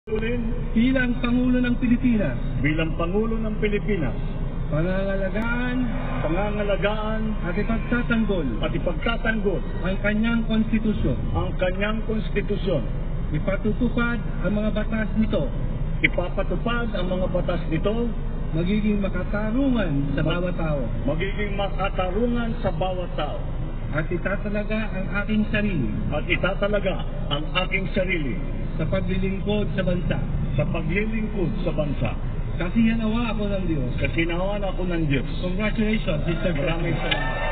Bilang Pangulo ng Pilipinas, pangangalagaan at ipagtatanggol ang kanyang konstitusyon, ipatutupad ang mga batas nito, magiging makatarungan sa bawat tao, at itatalaga ang aking sarili sa paglilingkod sa bansa. Kasinawa ako ng Diyos. Congratulations, Mr. Maraming salamat.